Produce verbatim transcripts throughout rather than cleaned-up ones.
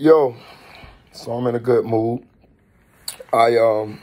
Yo, so I'm in a good mood. I um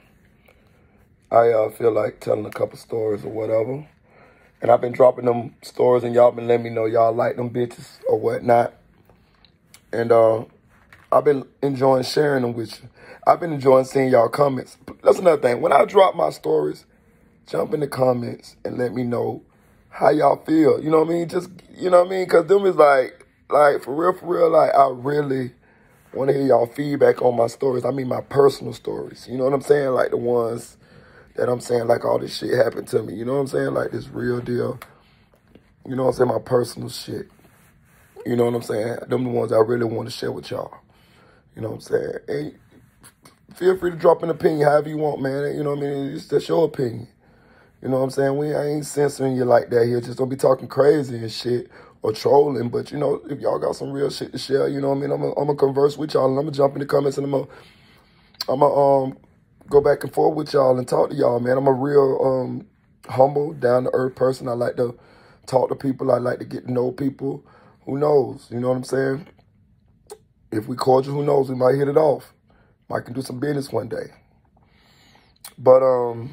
I uh, feel like telling a couple stories or whatever. And I've been dropping them stories and y'all been letting me know y'all like them bitches or whatnot. And uh, I've been enjoying sharing them with you. I've been enjoying seeing y'all comments. That's another thing. When I drop my stories, jump in the comments and let me know how y'all feel. You know what I mean? Just, you know what I mean? Because them is like, like, for real, for real, like, I really want to hear y'all feedback on my stories. I mean my personal stories. You know what I'm saying? Like the ones that I'm saying, like, all this shit happened to me. You know what I'm saying? Like this real deal. You know what I'm saying? My personal shit. You know what I'm saying? Them the ones I really want to share with y'all. You know what I'm saying? And feel free to drop an opinion however you want, man. You know what I mean? It's just your opinion. You know what I'm saying? We I ain't censoring you like that here. Just don't be talking crazy and shit or trolling. But, you know, if y'all got some real shit to share, you know what I mean? I'm going to converse with y'all and I'm going to jump in the comments and I'm going to I'm gonna, um, go back and forth with y'all and talk to y'all, man. I'm a real um, humble, down-to-earth person. I like to talk to people. I like to get to know people. Who knows? You know what I'm saying? If we cordial, who knows? We might hit it off. Might can do some business one day. But, um...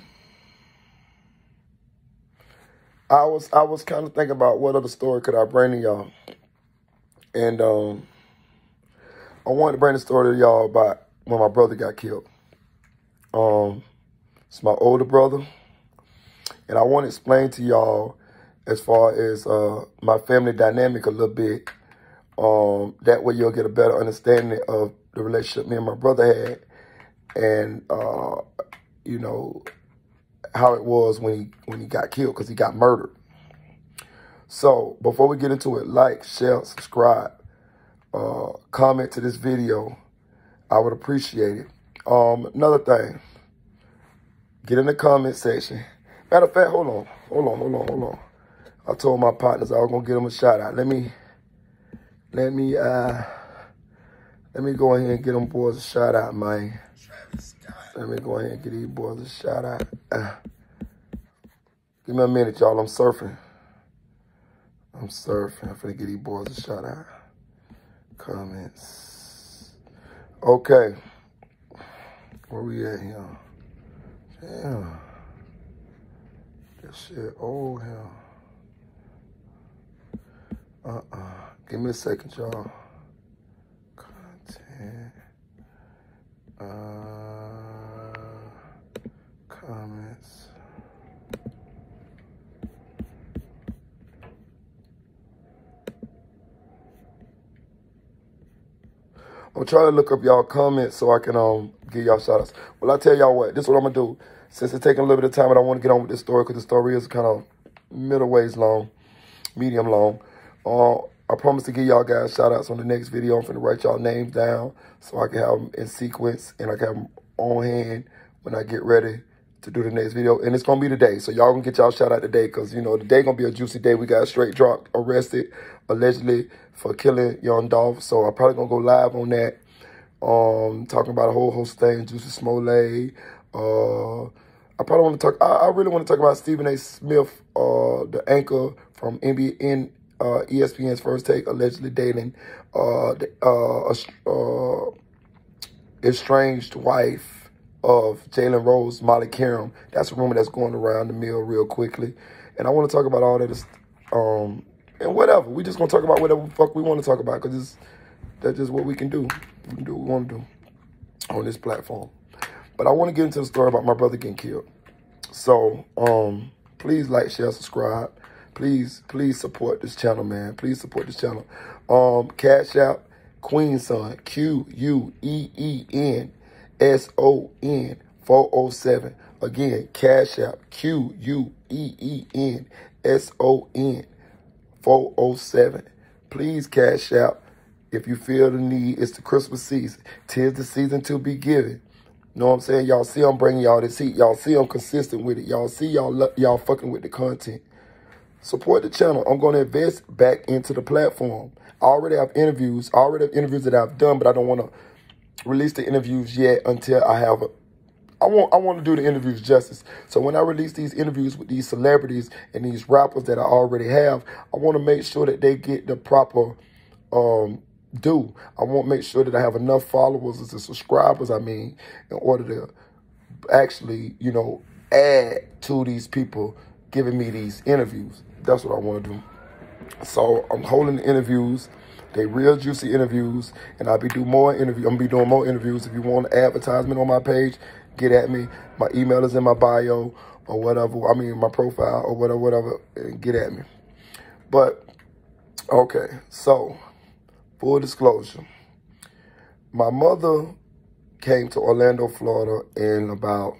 I was I was kind of thinking about what other story could I bring to y'all. And um, I wanted to bring the story to y'all about when my brother got killed. Um, it's my older brother. And I want to explain to y'all as far as uh, my family dynamic a little bit. Um, that way you'll get a better understanding of the relationship me and my brother had. And, uh, you know, how it was when he when he got killed, because he got murdered. So before we get into it, like, share, subscribe, uh, comment to this video. I would appreciate it. Um, another thing, get in the comment section. Matter of fact, hold on, hold on, hold on, hold on. I told my partners I was gonna give them a shout out. Let me, let me, uh, let me go ahead and get them boys a shout out, man. Let me go ahead and get these boys a shout out. Uh, give me a minute, y'all. I'm surfing. I'm surfing. I'm finna get these boys a shout out. Comments. Okay. Where we at here? Damn. This shit old hell. Uh-uh. Give me a second, y'all. Content. Uh... Comments. I'm trying to look up y'all comments so I can um give y'all shout outs. Well, I tell y'all what, this is what I'm gonna do. Since it's taking a little bit of time and I want to get on with this story because the story is kind of middle ways long, medium long. Uh, I promise to give y'all guys shout outs on the next video. I'm finna write y'all names down so I can have them in sequence and I can have them on hand when I get ready to do the next video. And it's gonna be today, so y'all gonna get y'all shout out today, because you know today gonna be a juicy day. We got straight dropped, arrested allegedly for killing Young Dolph, so I'm probably gonna go live on that, um talking about a whole host of things. Juicy Smollett. uh I probably want to talk I, I really want to talk about Stephen A. Smith, uh the anchor from N B N, uh E S P N's First Take, allegedly dating uh the, uh uh estranged wife of Jalen Rose, Molly Karam. That's a rumor that's going around the mill real quickly. And I want to talk about all that, um, and whatever. We just going to talk about whatever the fuck we want to talk about, because that's just what we can do. We can do what we want to do on this platform. But I want to get into the story about my brother getting killed. So, um, please like, share, subscribe. Please, please support this channel, man. Please support this channel. Um, Cash App, Queen Son, Q U E E N S O N four oh seven. Again, Cash App, Q U E E N S O N four oh seven. Please cash out if you feel the need. It's the Christmas season. 'Tis the season to be giving. Know what I'm saying? Y'all see I'm bringing y'all this heat. Y'all see I'm consistent with it. Y'all see y'all y'all fucking with the content. Support the channel. I'm going to invest back into the platform. I already have interviews. I already have interviews that I've done, but I don't want to release the interviews yet until I have a, I want I want to do the interviews justice. So when I release these interviews with these celebrities and these rappers that I already have, I want to make sure that they get the proper um do. I want to make sure that I have enough followers and subscribers, I mean, in order to actually, you know, add to these people giving me these interviews. That's what I want to do. So I'm holding the interviews. They real juicy interviews, and I'll be doing more interviews. I'm gonna be doing more interviews. If you want an advertisement on my page, get at me. My email is in my bio or whatever. I mean, my profile or whatever, whatever, and get at me. But, okay, so, full disclosure. My mother came to Orlando, Florida in about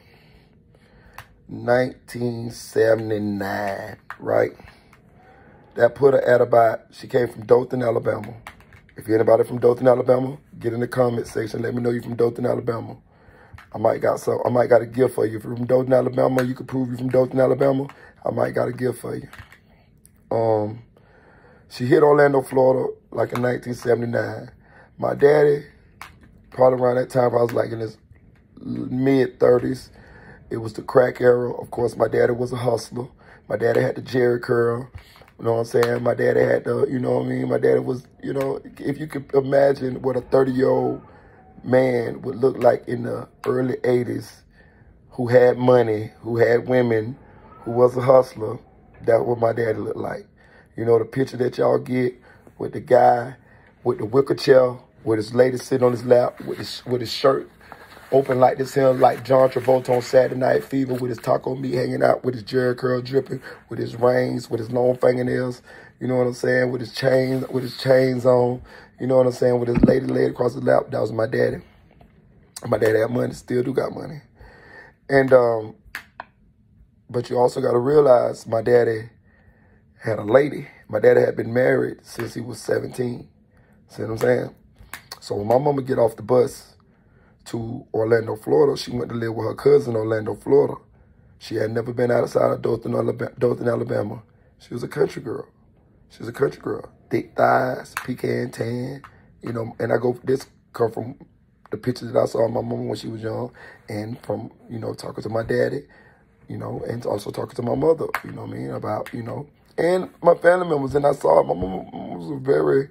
nineteen seventy-nine, right? That put her at about, she came from Dothan, Alabama. If you're anybody from Dothan, Alabama, get in the comment section. Let me know you're from Dothan, Alabama. I might got some, I might got a gift for you. If you're from Dothan, Alabama, you can prove you're from Dothan, Alabama. I might got a gift for you. Um, she hit Orlando, Florida, like in nineteen seventy-nine. My daddy, probably around that time, I was like in his mid thirties. It was the crack era. Of course, my daddy was a hustler. My daddy had the Jerry curl. You know what I'm saying? My daddy had the, you know what I mean? My daddy was, you know, if you could imagine what a thirty-year-old man would look like in the early eighties, who had money, who had women, who was a hustler, that's what my daddy looked like. You know, the picture that y'all get with the guy with the wicker chair, with his lady sitting on his lap, with his, with his shirt open like this here, like John Travolta on Saturday Night Fever, with his taco meat hanging out, with his Jerry curl dripping, with his rings, with his long fingernails, you know what I'm saying, with his chains, with his chains on, you know what I'm saying, with his lady laid across his lap. That was my daddy. My daddy had money, still do got money. And, um, but you also got to realize my daddy had a lady. My daddy had been married since he was seventeen. See what I'm saying? So when my mama get off the bus to Orlando, Florida, she went to live with her cousin in Orlando, Florida. She had never been outside of Dothan, Alabama. Dothan, Alabama. She was a country girl. She was a country girl. Thick thighs, pecan tan, you know, and I go, this come from the pictures that I saw of my mama when she was young, and from, you know, talking to my daddy, you know, and also talking to my mother, you know what I mean, about, you know, and my family members. And I saw my mama was a very,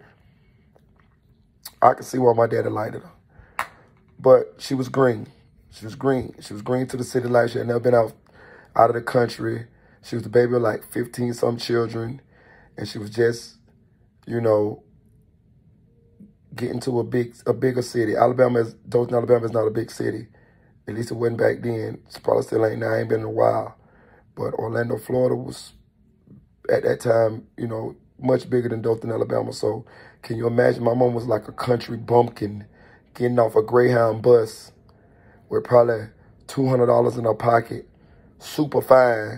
I could see why my daddy liked her. But she was green. She was green. She was green to the city life. She had never been out, out of the country. She was the baby of like fifteen-some children. And she was just, you know, getting to a big, a bigger city. Alabama is, Dothan, Alabama is not a big city. At least it wasn't back then. It's probably still ain't now. I ain't been in a while. But Orlando, Florida was, at that time, you know, much bigger than Dothan, Alabama. So can you imagine? My mom was like a country bumpkin, getting off a Greyhound bus with probably two hundred dollars in her pocket, super fine,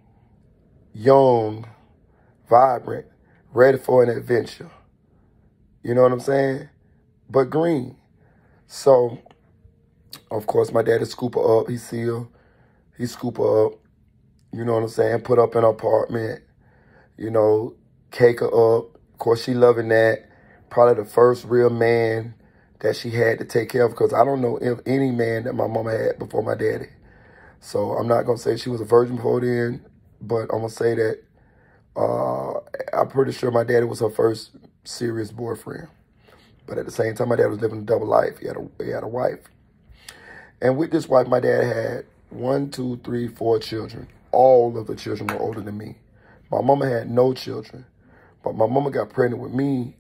young, vibrant, ready for an adventure. You know what I'm saying? But green. So, of course, my daddy scoop her up. He see her. He scoop her up. You know what I'm saying? Put up an apartment. You know, cake her up. Of course, she loving that. Probably the first real man that she had to take care of, because I don't know if any man that my mama had before my daddy. So I'm not going to say she was a virgin before then, but I'm going to say that uh, I'm pretty sure my daddy was her first serious boyfriend. But at the same time, my dad was living a double life. He had a, he had a wife. And with this wife, my dad had one, two, three, four children. All of the children were older than me. My mama had no children. But my mama got pregnant with me,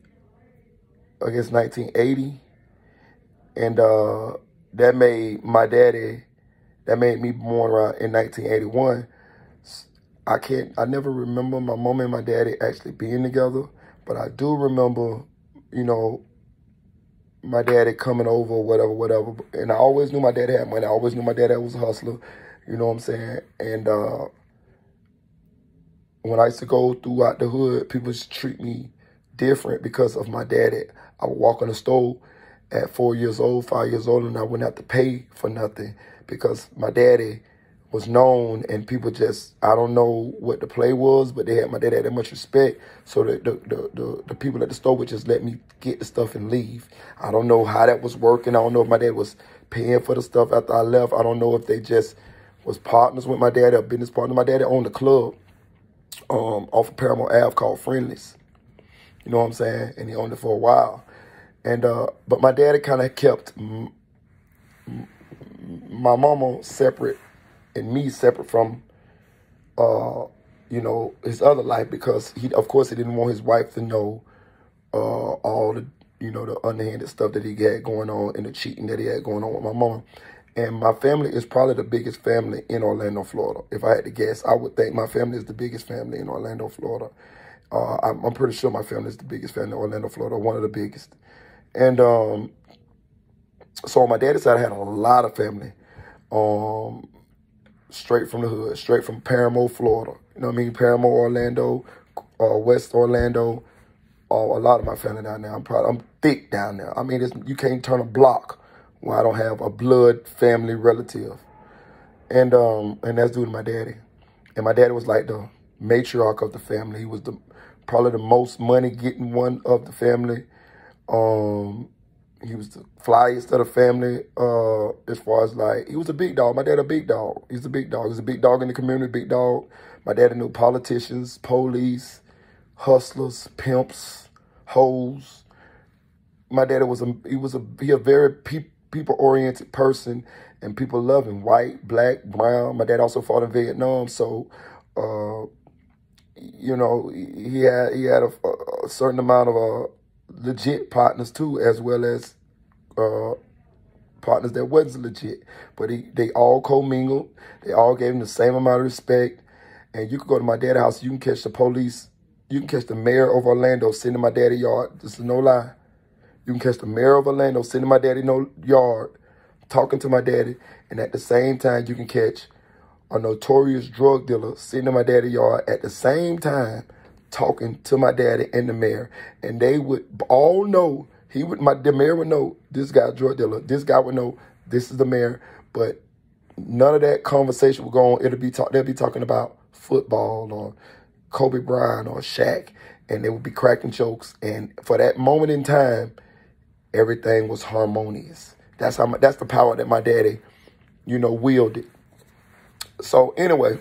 I guess, nineteen eighty. And uh, that made my daddy, that made me born around in nineteen eighty-one. I can't, I never remember my mom and my daddy actually being together, but I do remember, you know, my daddy coming over or whatever, whatever. And I always knew my daddy had money. I always knew my daddy was a hustler, you know what I'm saying? And uh, when I used to go throughout the hood, people used to treat me different because of my daddy. I would walk in the store at four years old, five years old, and I wouldn't have to pay for nothing because my daddy was known, and people just, I don't know what the play was, but they had, my daddy had that much respect, so that the, the, the, the people at the store would just let me get the stuff and leave. I don't know how that was working. I don't know if my dad was paying for the stuff after I left. I don't know if they just was partners with my daddy, or business partner. My daddy owned a club um, off of Paramount Ave called Friendlies. You know what I'm saying? And he owned it for a while. And uh, but my daddy kind of kept m- my mama separate and me separate from, uh, you know, his other life, because he, of course, he didn't want his wife to know uh, all the, you know, the underhanded stuff that he had going on and the cheating that he had going on with my mama. And my family is probably the biggest family in Orlando, Florida. If I had to guess, I would think my family is the biggest family in Orlando, Florida. Uh, I'm, I'm pretty sure my family is the biggest family in Orlando, Florida, one of the biggest. And um, so on my daddy's side, I had a lot of family, um, straight from the hood, straight from Paramount, Florida. You know what I mean? Paramount, Orlando, uh, West Orlando. Uh, a lot of my family down there. I'm proud. I'm thick down there. I mean, it's, you can't turn a block where I don't have a blood family relative. And um, and that's due to my daddy. And my daddy was like the matriarch of the family. He was the probably the most money getting one of the family. Um, he was the flyest of the family, uh, as far as like, he was a big dog. My dad a big dog. He's a big dog. He's a big dog in the community, big dog. My daddy knew politicians, police, hustlers, pimps, hoes. My daddy was a, he was a, he a very pe people-oriented person, and people love him, white, black, brown. My dad also fought in Vietnam, so, uh, you know, he had, he had a, a certain amount of, uh, legit partners too, as well as uh, partners that wasn't legit. But he, they all commingled. They all gave him the same amount of respect. And you could go to my daddy's house. You can catch the police. You can catch the mayor of Orlando sitting in my daddy's yard. This is no lie. You can catch the mayor of Orlando sitting in my daddy's no yard, talking to my daddy. And at the same time, you can catch a notorious drug dealer sitting in my daddy's yard at the same time, talking to my daddy and the mayor. And they would all know, he would, my, the mayor would know this guy's drug dealer. This guy would know this is the mayor. But none of that conversation would go on. It'll be talk, they'll be talking about football or Kobe Bryant or Shaq. And they would be cracking jokes. And for that moment in time, everything was harmonious. That's how my, that's the power that my daddy, you know, wielded. So anyway,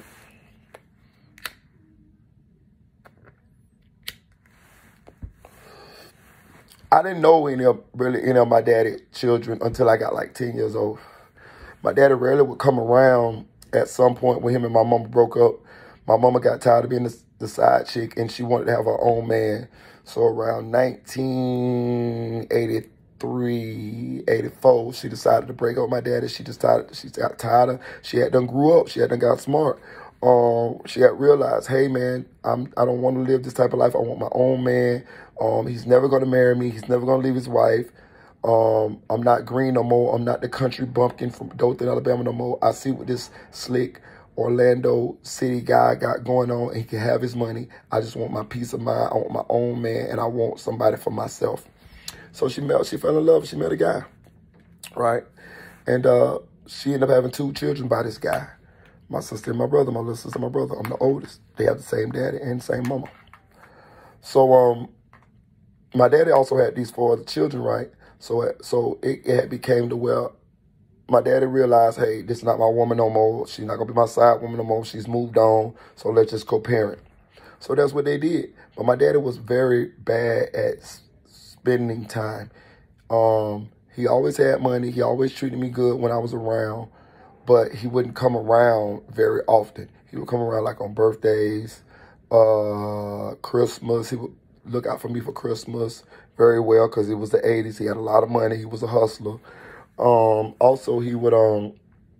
I didn't know any of, really any of my daddy's children until I got like ten years old. My daddy rarely would come around at some point when him and my mama broke up. My mama got tired of being the, the side chick, and she wanted to have her own man. So around nineteen eighty-three, eighty-four, she decided to break up with my daddy. She decided, she got tired of, she had done grew up. She had done got smart. Um, she had realized, hey man, I'm, I don't want to live this type of life. I want my own man. Um, he's never going to marry me. He's never going to leave his wife. Um, I'm not green no more. I'm not the country bumpkin from Dothan, Alabama no more. I see what this slick Orlando city guy got going on, and he can have his money. I just want my peace of mind. I want my own man, and I want somebody for myself. So she met, she fell in love. She met a guy, right? And uh, she ended up having two children by this guy. My sister and my brother, my little sister and my brother. I'm the oldest. They have the same daddy and same mama. So um, my daddy also had these four other children, right? So so it, it became to where my daddy realized, hey, this is not my woman no more. She's not going to be my side woman no more. She's moved on, so let's just co-parent. So that's what they did. But my daddy was very bad at spending time. Um, he always had money. He always treated me good when I was around. But he wouldn't come around very often. He would come around like on birthdays, uh, Christmas. He would look out for me for Christmas very well because it was the eighties. He had a lot of money. He was a hustler. Um, also, he would, um,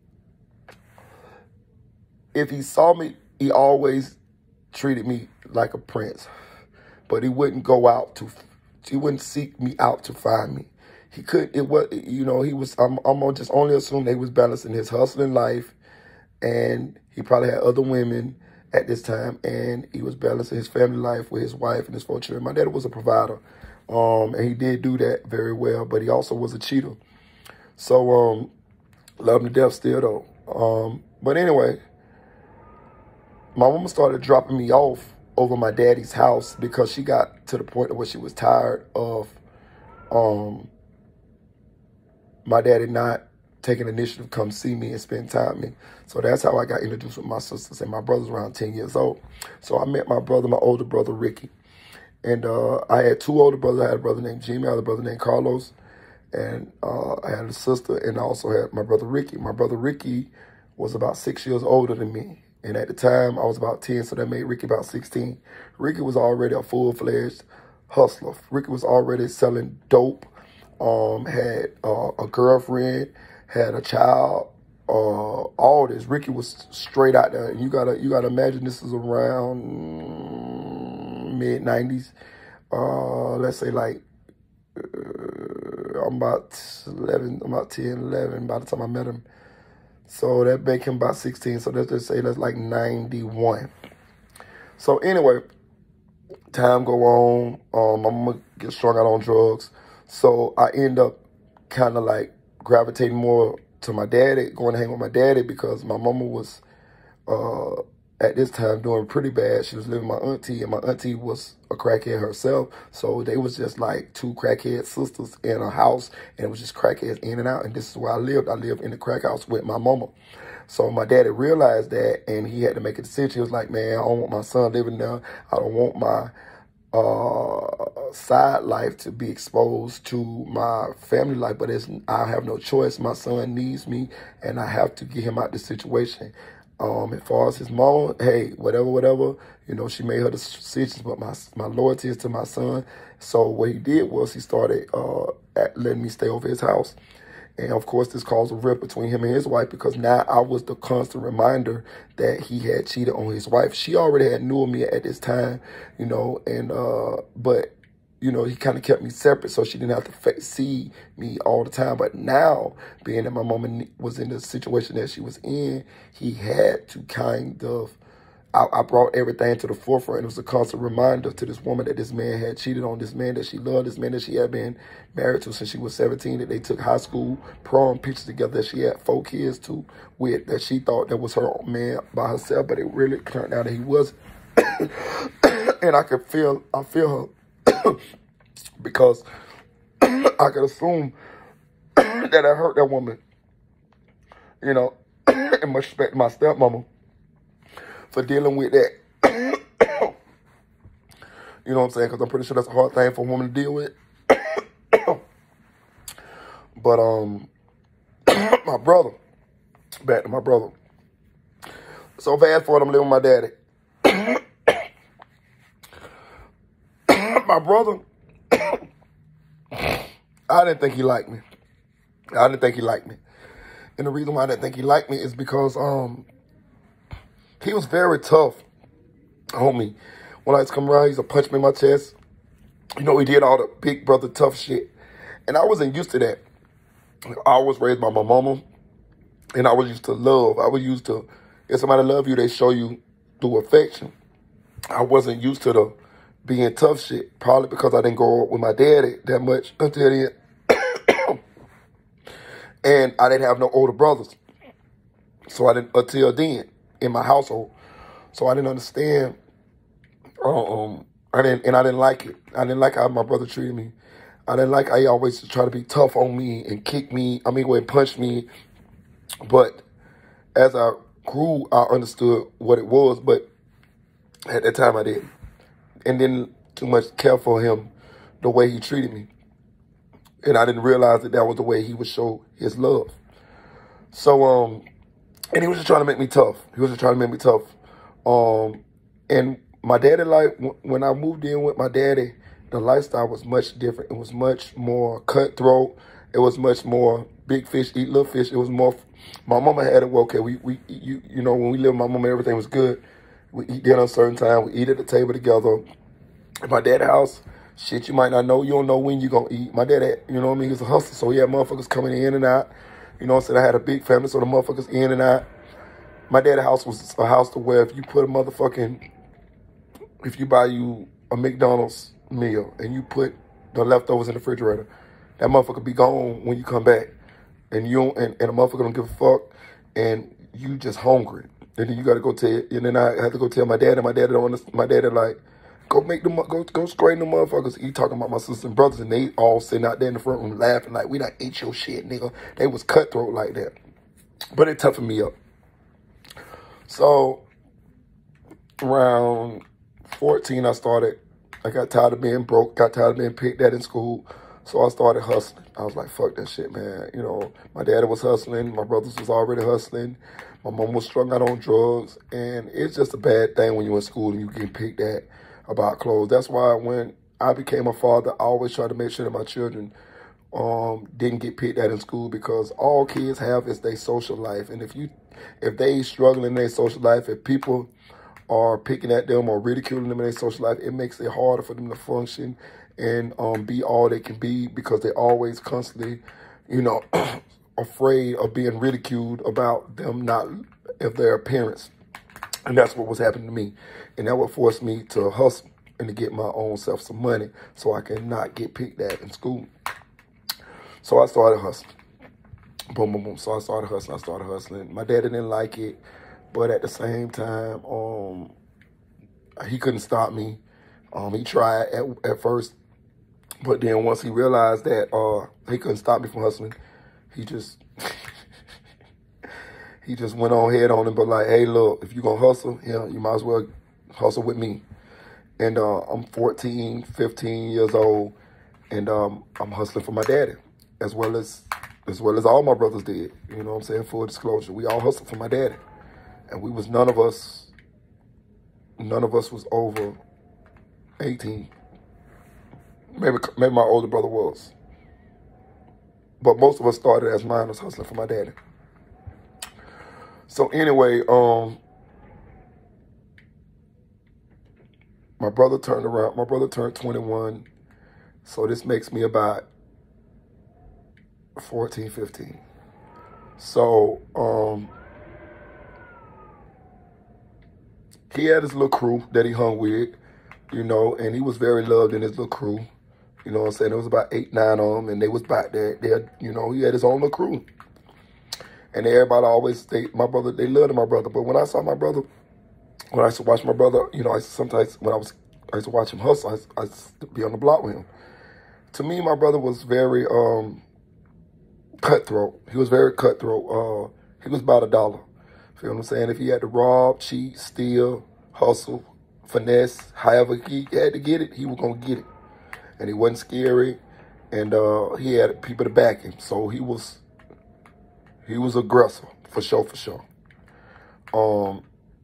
if he saw me, he always treated me like a prince. But he wouldn't go out to, he wouldn't seek me out to find me. He could, it was, you know, he was, I'm, I'm gonna just only assume that he was balancing his hustling life, and he probably had other women at this time, and he was balancing his family life with his wife and his four children. My daddy was a provider, um, and he did do that very well, but he also was a cheater. So, um, love him to death still though. Um, but anyway, my mama started dropping me off over my daddy's house because she got to the point where she was tired of, um, my daddy not taking initiative to come see me and spend time with me. So that's how I got introduced with my sisters, and my brother's around ten years old. So I met my brother, my older brother, Ricky. And uh, I had two older brothers. I had a brother named Jimmy. I had a brother named Carlos. And uh, I had a sister, and I also had my brother Ricky. My brother Ricky was about six years older than me. And at the time, I was about ten, so that made Ricky about sixteen. Ricky was already a full-fledged hustler. Ricky was already selling dope, um, had uh, a girlfriend, had a child, uh, all this. Ricky was straight out there. And you gotta, you gotta imagine this is around mm, mid nineties. Uh, let's say like, uh, I'm about eleven, I'm about ten, eleven by the time I met him. So that make him about sixteen. So let's just say that's like ninety-one. So anyway, time go on. Um, I'm gonna get strung out on drugs. So I end up kind of like gravitating more to my daddy, going to hang with my daddy because my mama was uh, at this time doing pretty bad. She was living with my auntie, and my auntie was a crackhead herself. So they was just like two crackhead sisters in a house, and it was just crackheads in and out. And this is where I lived. I lived in the crack house with my mama. So my daddy realized that, and he had to make a decision. He was like, man, I don't want my son living there. I don't want my uh, side life to be exposed to my family life, but it's, I have no choice. My son needs me, and I have to get him out of this situation. Um, as far as his mama, hey, whatever, whatever, you know, she made her decisions, but my my loyalty is to my son. So what he did was he started uh, at letting me stay over his house. And, of course, this caused a rift between him and his wife because now I was the constant reminder that he had cheated on his wife. She already had knew me at this time, you know, and uh, but, you know, he kind of kept me separate so she didn't have to see me all the time. But now, being that my mama was in the situation that she was in, he had to kind of, I, I brought everything to the forefront. It was a constant reminder to this woman that this man had cheated on this man that she loved, this man that she had been married to since she was seventeen, that they took high school prom pictures together, that she had four kids to with, that she thought that was her man by herself, but it really turned out that he wasn't. And I could feel, I feel her because I could assume that I hurt that woman, you know, and much respect to my stepmama for dealing with that. You know what I'm saying? Because I'm pretty sure that's a hard thing for a woman to deal with. But, um, my brother, back to my brother. So fast forward, I'm living with my daddy. My brother, I didn't think he liked me. I didn't think he liked me. And the reason why I didn't think he liked me is because, um, he was very tough on me. When I used to come around, he used to punch me in my chest. You know, he did all the big brother tough shit. And I wasn't used to that. I was raised by my mama, and I was used to love. I was used to, if somebody love you, they show you through affection. I wasn't used to the being tough shit, probably because I didn't grow up with my daddy that much until then. And I didn't have no older brothers. So I didn't, until then, in my household. So I didn't understand, um, I didn't, and I didn't like it. I didn't like how my brother treated me. I didn't like how he always try to be tough on me and kick me, I mean, go and punch me. But as I grew, I understood what it was, but at that time I didn't. And didn't too much care for him the way he treated me. And I didn't realize that that was the way he would show his love. So, um, and he was just trying to make me tough. He was just trying to make me tough. Um, and my daddy life, when I moved in with my daddy, the lifestyle was much different. It was much more cutthroat. It was much more big fish eat little fish. It was more, my mama had it well, okay, we, we you, you know, when we lived with my mama, everything was good. We eat dinner at a certain time. We eat at the table together. At my dad's house, shit you might not know. You don't know when you're going to eat. My dad, had, you know what I mean? He was a hustler, so he had motherfuckers coming in and out. You know what I'm saying? I had a big family, so the motherfuckers in and out. My dad's house was a house to where if you put a motherfucking, if you buy you a McDonald's meal and you put the leftovers in the refrigerator, that motherfucker be gone when you come back. And you don't, and, and a motherfucker don't give a fuck, and you just hungry. And then you got to go tell, and then I had to go tell my dad, and my dad don't understand. My dad like, go make them, go go straighten the motherfuckers. He talking about my sisters and brothers, and they all sitting out there in the front room laughing like, we not ate your shit, nigga. They was cutthroat like that. But it toughened me up. So around fourteen, I started I got tired of being broke, got tired of being picked at in school. So I started hustling. I was like, fuck that shit, man. You know, my daddy was hustling. My brothers was already hustling. My mom was strung out on drugs. And it's just a bad thing when you're in school and you get picked at about clothes. That's why when I became a father, I always try to make sure that my children um, didn't get picked at in school, because all kids have is their social life. And if you, if they struggle in their social life, if people are picking at them or ridiculing them in their social life, it makes it harder for them to function and um, be all they can be, because they're always constantly, you know, afraid of being ridiculed about them not, if they're parents. And that's what was happening to me. And that would force me to hustle and to get my own self some money so I can not get picked at in school. So I started hustling. Boom, boom, boom. So I started hustling. I started hustling. My daddy didn't like it, but at the same time, um, he couldn't stop me. Um, he tried at, at first, but then once he realized that uh, he couldn't stop me from hustling, he just he just went on head on him. But like, hey, look, if you're gonna hustle, yeah, you might as well hustle with me. And uh, I'm fourteen, fifteen years old, and um, I'm hustling for my daddy, as well as as well as all my brothers did. You know what I'm saying? Full disclosure, we all hustled for my daddy, and we was none of us, none of us was over eighteen. Maybe maybe my older brother was, but most of us started as minors hustling for my daddy. So anyway, um, my brother turned around. My brother turned twenty-one, so this makes me about fourteen, fifteen. So um, he had his little crew that he hung with, you know, and he was very loved in his little crew. You know what I'm saying? There was about eight, nine of them, and they was back there. They had, you know, he had his own little crew. And everybody always, they, my brother, they loved my brother. But when I saw my brother, when I used to watch my brother, you know, I sometimes, when I was, I used to watch him hustle, I, used- I used to be on the block with him. To me, my brother was very um, cutthroat. He was very cutthroat. Uh, he was about a dollar. Feel what I'm saying? If he had to rob, cheat, steal, hustle, finesse, however he had to get it, he was going to get it. And he wasn't scary, and uh, he had people to back him. So he was, he was aggressive, for sure, for sure. Um,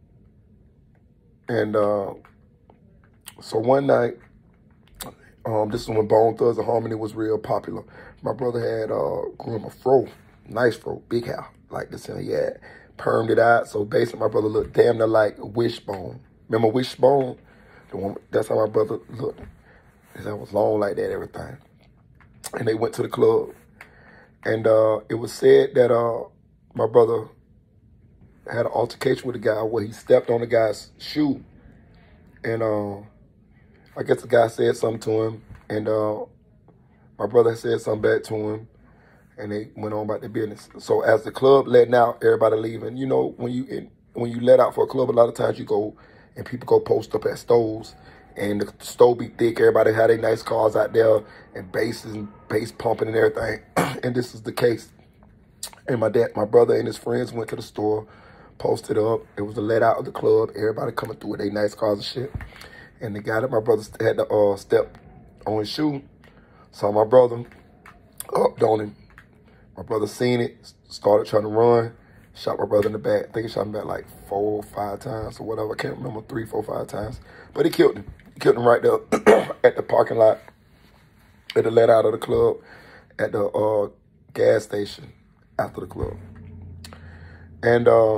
and uh, so one night, um, this is when Bone Thugs and Harmony was real popular. My brother had uh, grew him a fro, nice fro, big hair, like this. He had permed it out, so basically my brother looked damn near like Wishbone. Remember Wishbone? The one, that's how my brother looked. That was long like that, everything. And they went to the club. And uh, it was said that uh, my brother had an altercation with a guy where he stepped on the guy's shoe. And uh, I guess the guy said something to him. And uh, my brother said something back to him. And they went on about their business. So as the club letting out, everybody leaving. You know, when you in, when you let out for a club, a lot of times you go and people go post up at stoves. And the stove be thick. Everybody had their nice cars out there and basses and bass pumping and everything. And this is the case. And my dad, my brother and his friends went to the store, posted up. It was the let out of the club. Everybody coming through with their nice cars and shit. And the guy that my brother had to uh, step on his shoe saw my brother up on him. My brother seen it, started trying to run, shot my brother in the back. I think he shot him back like four or five times or whatever. I can't remember, three, four, five times. But he killed him. He killed him right there at the parking lot, at the let out of the club, at the uh, gas station after the club. And uh,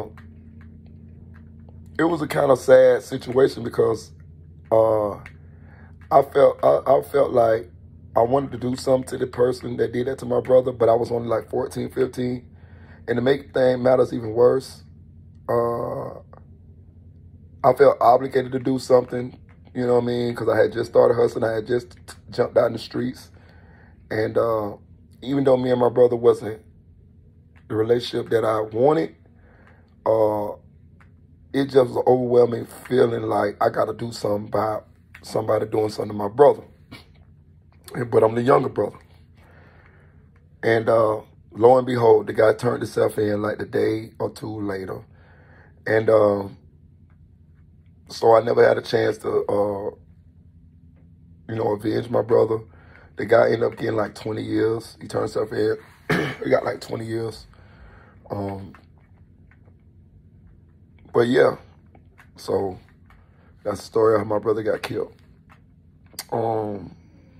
it was a kind of sad situation because uh, I felt I, I felt like I wanted to do something to the person that did that to my brother, but I was only like fourteen, fifteen. And to make things matters even worse, uh, I felt obligated to do something. You know what I mean? Because I had just started hustling. I had just jumped out in the streets. And uh, even though me and my brother wasn't the relationship that I wanted, uh, it just was an overwhelming feeling like I got to do something about somebody doing something to my brother. But I'm the younger brother. And uh, lo and behold, the guy turned himself in like the day or two later. And um, so I never had a chance to uh, you know, avenge my brother. The guy ended up getting like twenty years. He turned himself in. He got like twenty years. Um, but yeah, so that's the story of how my brother got killed. Um,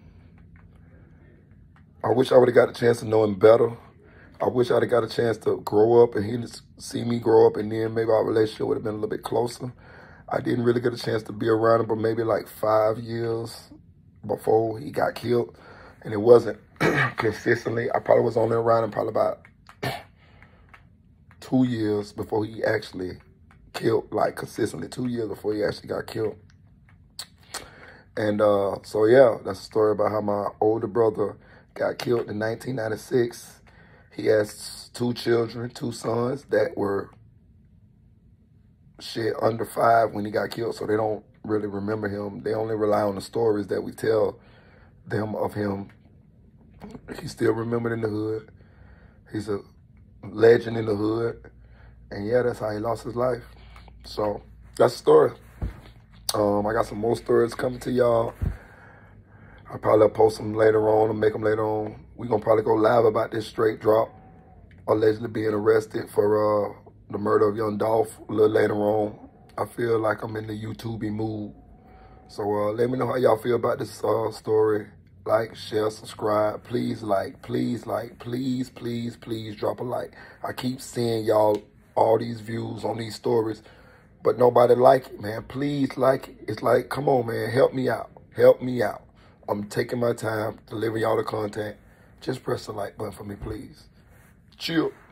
I wish I would have got a chance to know him better. I wish I'd have got a chance to grow up and he just see me grow up, and then maybe our relationship would have been a little bit closer. I didn't really get a chance to be around him, but maybe like five years before he got killed. And it wasn't consistently. I probably was only around him probably about two years before he actually killed, like consistently two years before he actually got killed. And uh, so, yeah, that's a story about how my older brother got killed in nineteen ninety-six. He has two children, two sons that were shit under five when he got killed, so they don't really remember him. They only rely on the stories that we tell them of him. He's still remembered in the hood. He's a legend in the hood. And yeah, that's how he lost his life. So that's the story. Um, I got some more stories coming to y'all. I'll probably post them later on and make them later on. We're going to probably go live about this straight drop, allegedly being arrested for uh, the murder of Young Dolph a little later on. I feel like I'm in the YouTubey mood. So uh, let me know how y'all feel about this uh, story. Like, share, subscribe. Please like, please like, please, please, please drop a like. I keep seeing y'all all these views on these stories, but nobody like it, man. Please like it. It's like, come on, man. Help me out. Help me out. I'm taking my time delivering y'all the content. Just press the like button for me, please. Chill.